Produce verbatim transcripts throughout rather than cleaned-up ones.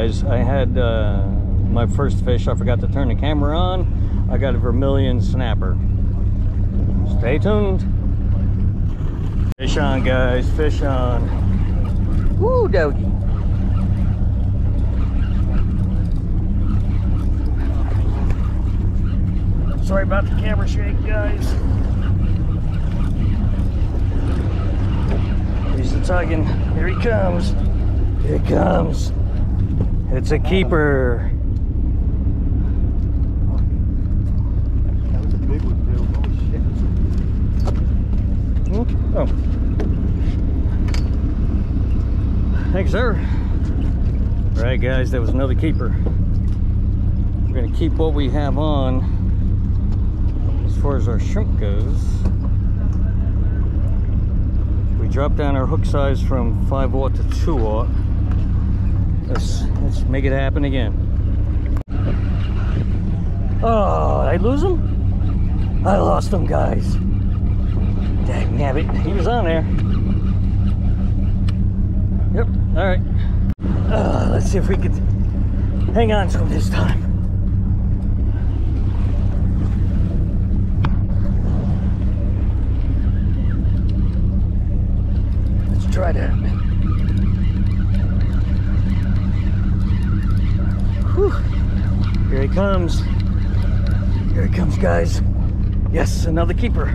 guys, I had uh, my first fish. I forgot to turn the camera on. I got a vermilion snapper. Stay tuned. Fish on, guys, fish on. Woo, doggy. Sorry about the camera shake, guys. He's the tugging. Here he comes. Here he comes. It's a keeper. That was a big one, Bill. Holy shit. Oh. Thanks, sir. All right, guys, that was another keeper. We're gonna keep what we have on as far as our shrimp goes. We dropped down our hook size from five aught to two aught. Let's let's make it happen again. Oh, did I lose him? I lost him, guys. Dagnabbit, he was on there. Yep, all right. Uh, let's see if we could hang on to him this time. Let's try that. Whew. Here he comes. Here he comes, guys. Yes, another keeper.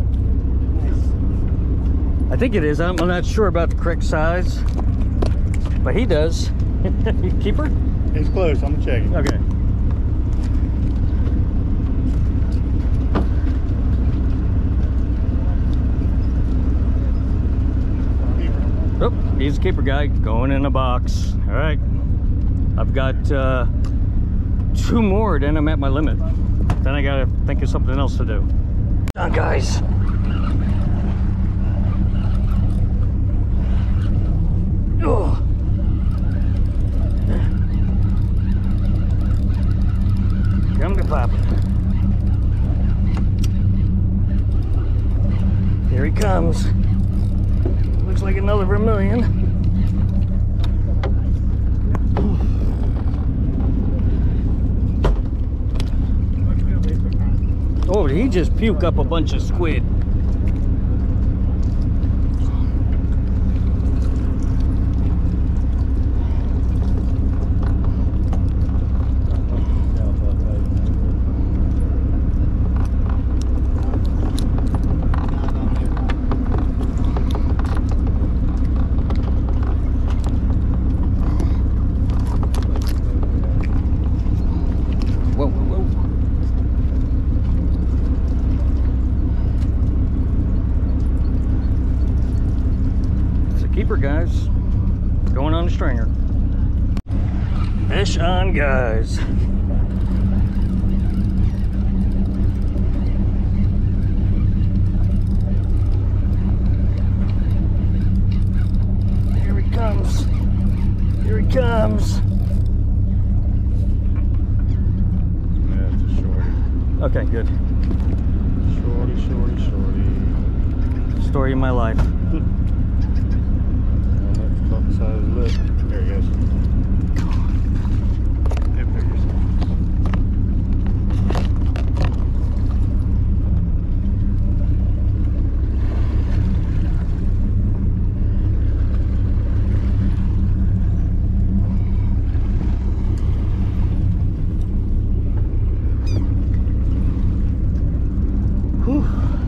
I think it is. I'm not sure about the correct size, but he does. Keeper? It's close. I'm checking. Okay. Keeper. Oh, he's a keeper guy going in a box. All right. I've got uh, two more, then I'm at my limit. Then I gotta think of something else to do. Done, guys. Oh. Come to pop. Here he comes. Looks like another vermilion. Oh, did he just puke up a bunch of squid? Guys, going on the stringer. Fish on, guys. Here he comes. Here he comes. Yeah, it's a shorty. Okay, good. Shorty, shorty, shorty. Story of my life. Side of the lip. There he goes. Get figures. Whew.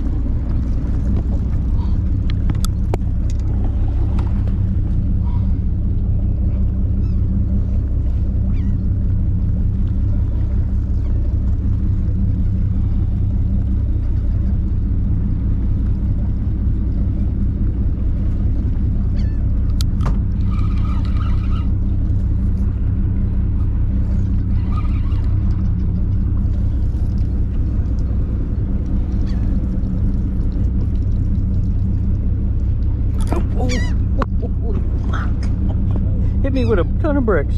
Hit me with a ton of bricks.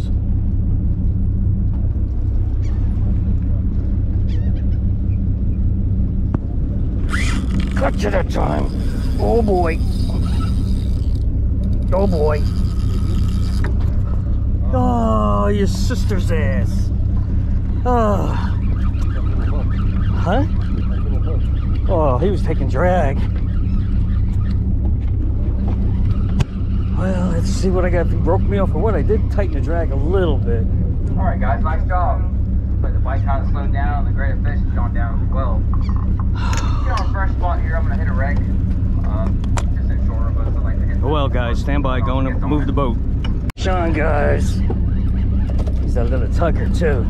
Cut you that time. Oh boy. Oh boy. Oh, your sister's ass. Oh. Huh? Oh, he was taking drag. Well, let's see what I got. If he broke me off or what. I did tighten the drag a little bit. All right, guys, nice job. But the bike kind of slowed down. The grade of fish has gone down as well. Get on first spot here. I'm gonna hit a wreck. Uh, just in shore, but I like to hit. Well, guys, stand by. Going to move the boat. Sean, guys. He's a little tugger too.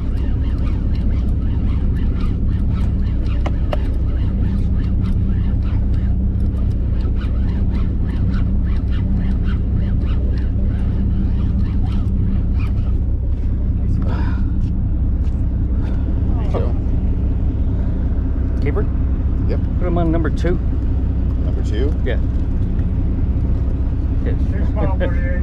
Keeper? Yep. Put him on number two. Number two? Yeah. Yes. Six mile forty-eight.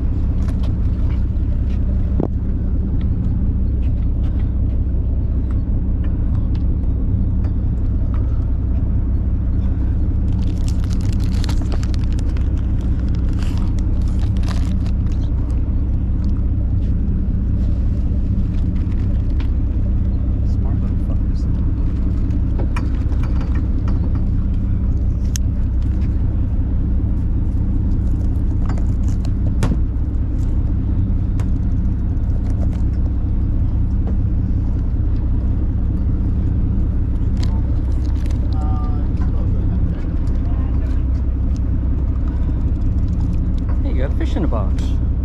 Fish in a box.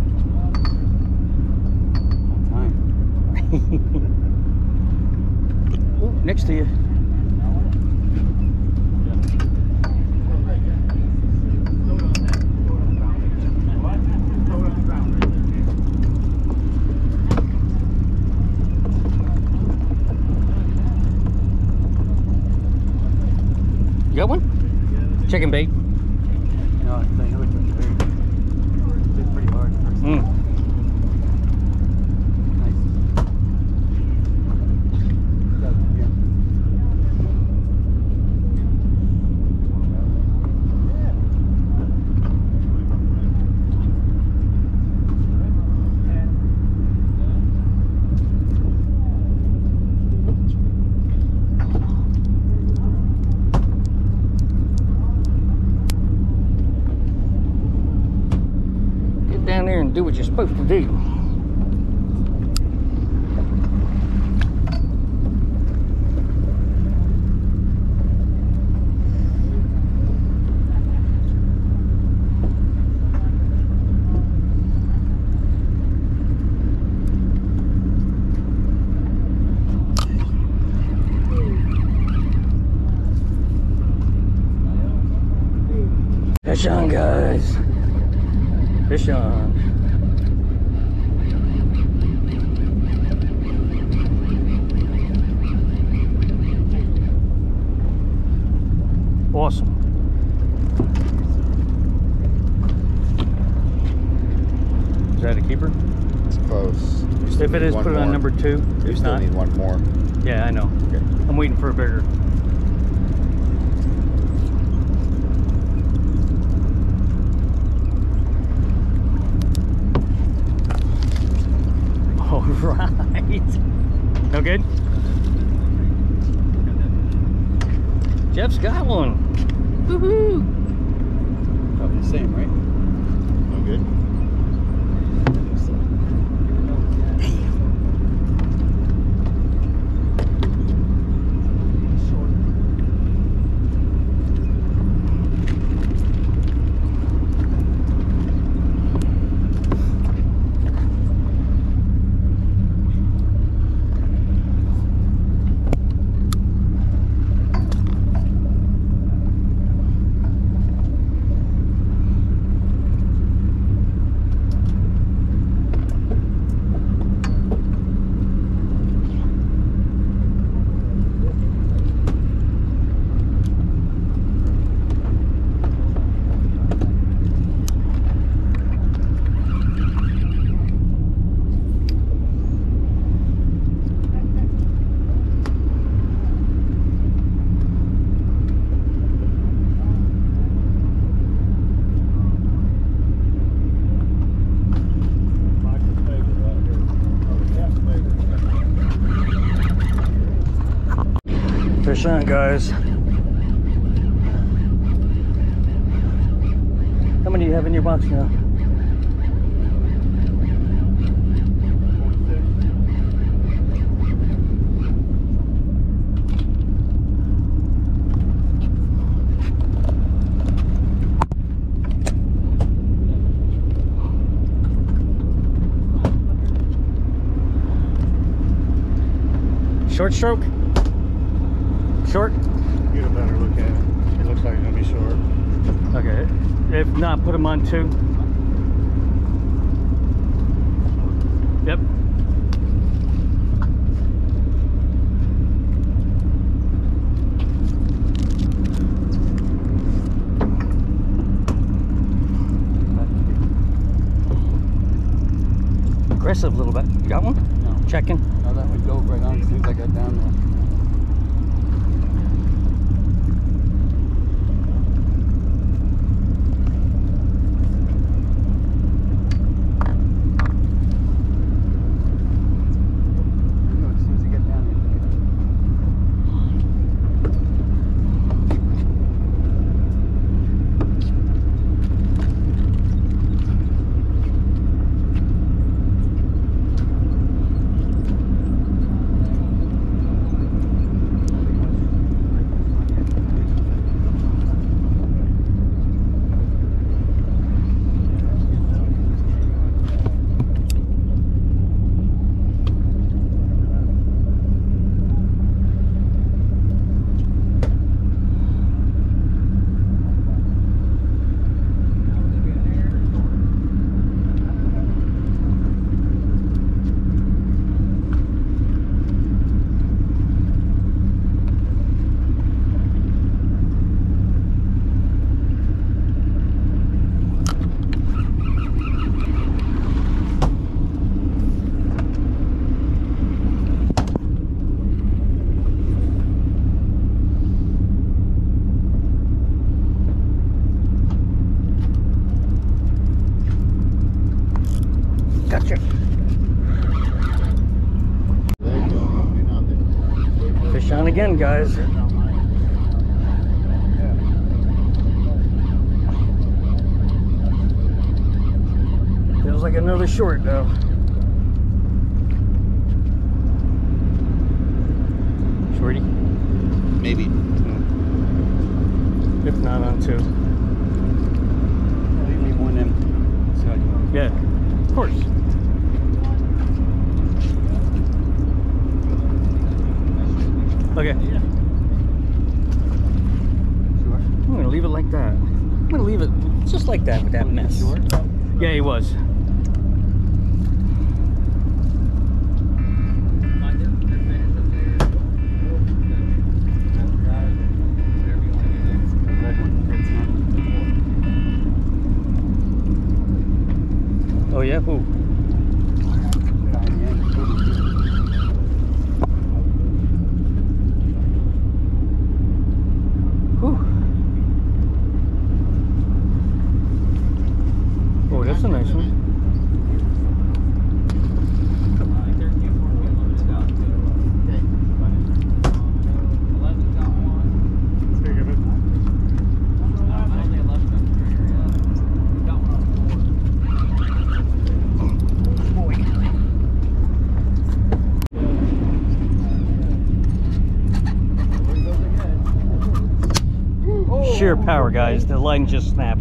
Oh, next to you. You got one? Chicken bait. No, I know it's very pretty hard first. Mm. Nice. Yeah. Down there and do what you're supposed to do. Fish on, guys. Fish on. Awesome. Is that a keeper? It's close. You still If it need is, one put it on more. number two. You If still not, need one more. yeah, I know. Okay. I'm waiting for a bigger. All right. No good? Jeff's got one. Woohoo! Probably the same, right? No good? Fish on, guys. How many do you have in your box now? Short stroke? Short? Get a better look at it. It looks like it's gonna be short. Okay. If not, put them on two. Yep. Aggressive a little bit. You got one? No. Checking. No, that would go right on as soon as I got down there. Gotcha. Fish on again, guys. Feels like another short though. Shorty? Maybe. If not, on two. Leave me one in. So I can- Yeah, of course. Okay. Sure. I'm gonna leave it like that. I'm gonna leave it just like that with that mess. Sure. Yeah, he was. Oh yeah, who? Whew. Oh, that's a nice one. Sheer power, guys. The line just snapped.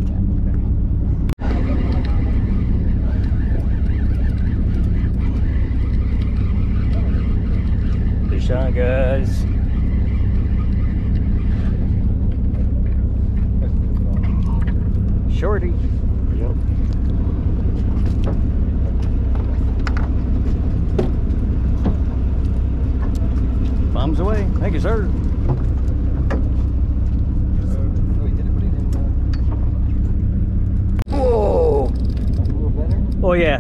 Fish on, guys. Shorty. Yep. Bombs away. Thank you, sir. Whoa. Oh yeah.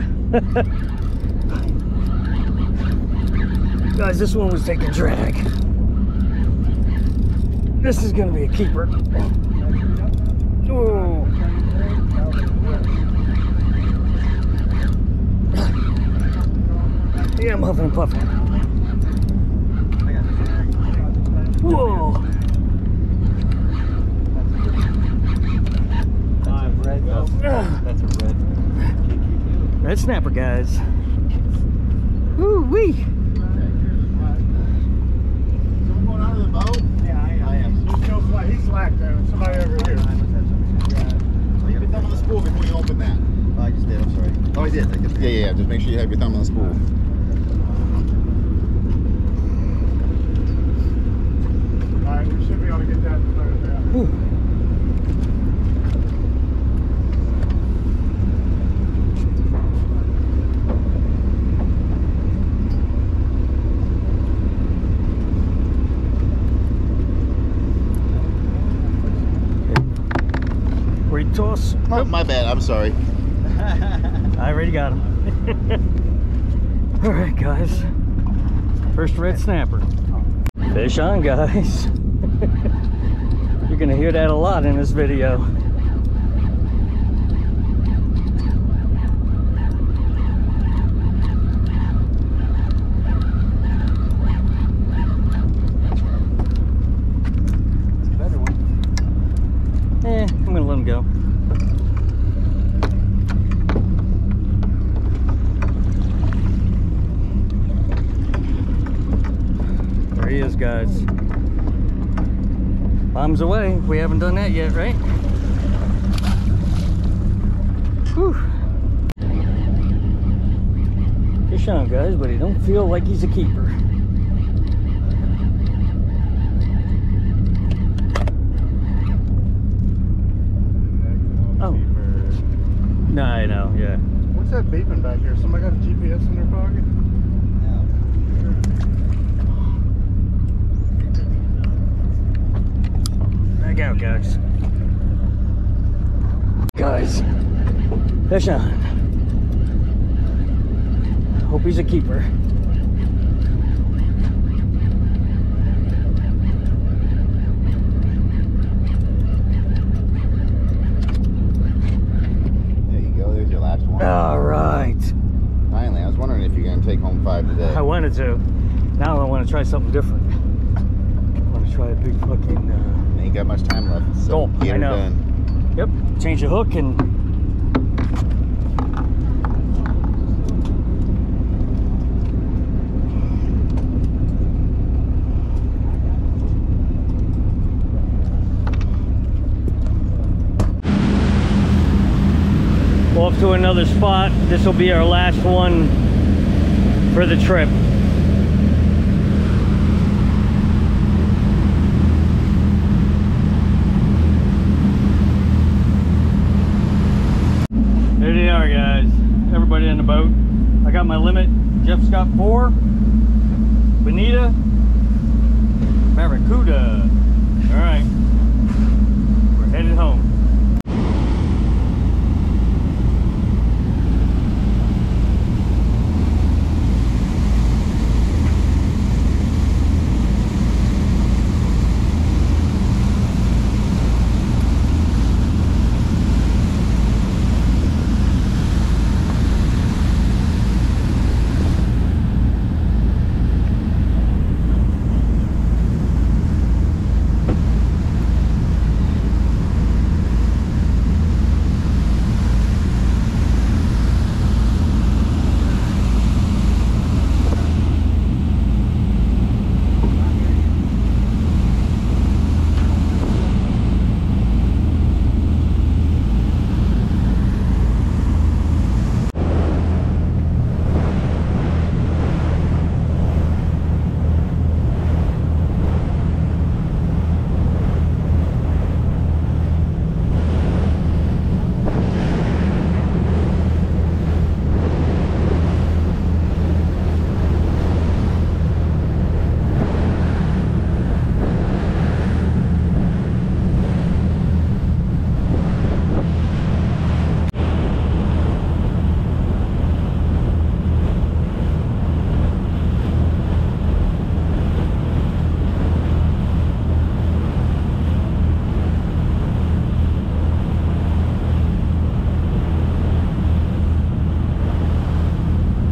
Guys, this one was taking drag. This is gonna be a keeper. Oh. Yeah, I'm huffing and puffing. Whoa! That's a red. That's a red. Red snapper, guys. Woo wee! Someone going out of the boat? Yeah, I am. I am. There's no slack. He's slack there. Somebody over here. Leave your thumb on the spool before you open that. Oh, I just did, I'm sorry. Oh, I did. I guess. Yeah, yeah, yeah. Just make sure you have your thumb on the spool. Alright, we should be able to get that cleared down. Whew. Toss. Oh, my bad. I'm sorry. I already got him. All right, guys. First red snapper. Fish on, guys. You're gonna hear that a lot in this video. It's a better one. Eh, I'm gonna let him go. There he is, guys. Bombs away. We haven't done that yet, right? Whew. Fish on, guys, but he don't feel like he's a keeper. Oh. No, I know, yeah. What's that beeping back here? Somebody got a G P S in their pocket? Back out, guys. Guys, fish on. Hope he's a keeper. There you go. There's your last one. All right. Finally, I was wondering if you're going to take home five today. I wanted to. Now I want to try something different. I want to try a big fucking. Uh, Ain't got much time left. So Gulp, get I her know. done. Yep. Change the hook and. Off to another spot. This will be our last one for the trip. There they are, guys. Everybody in the boat. I got my limit. Jeff's got four. Bonita. Barracuda. All right. We're headed home.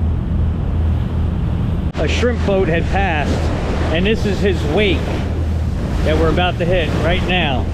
A shrimp boat had passed, and this is his wake. that we're about to hit right now.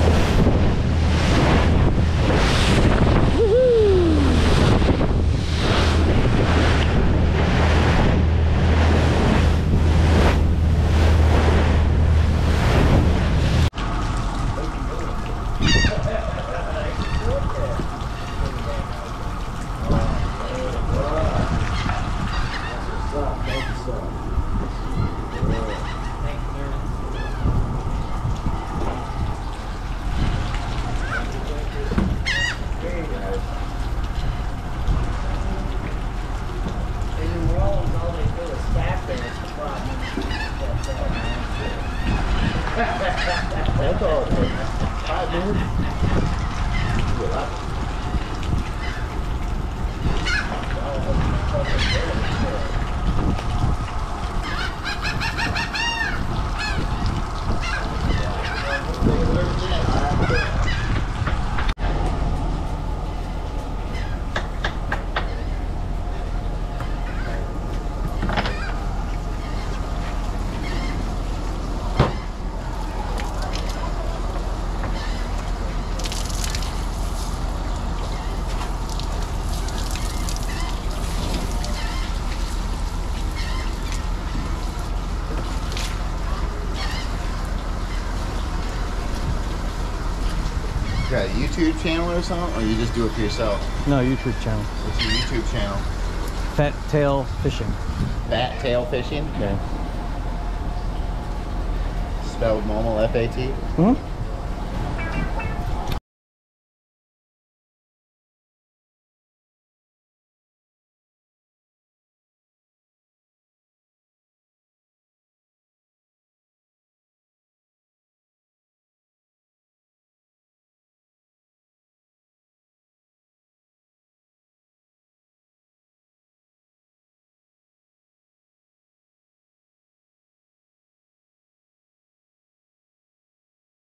That's all. Five minutes. Got a YouTube channel or something, or you just do it for yourself? No, YouTube channel. What's your YouTube channel? Fat Tail Fishing. Fat Tail Fishing? Okay. Spelled normal, F A T? Hmm?